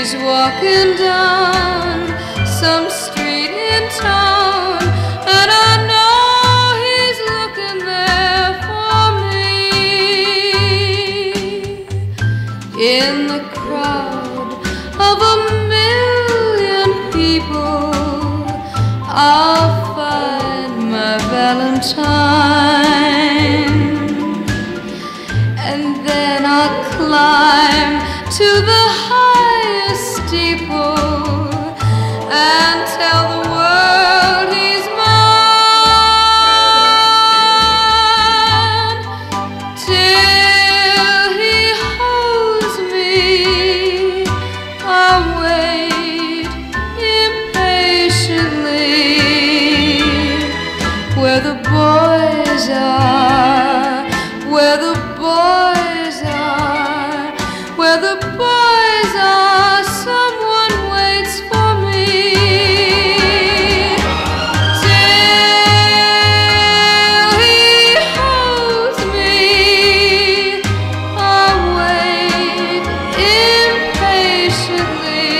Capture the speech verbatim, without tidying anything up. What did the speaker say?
he's walking down some street in town, and I know he's looking there for me. In the crowd of a million people, I'll find my Valentine, and then I'll climb to the highest steeple and tell the world he's mine. Till he holds me, I'll wait impatiently where the boys are, where the boys are, where the boys are, someone waits for me. Till he holds me, I'll wait impatiently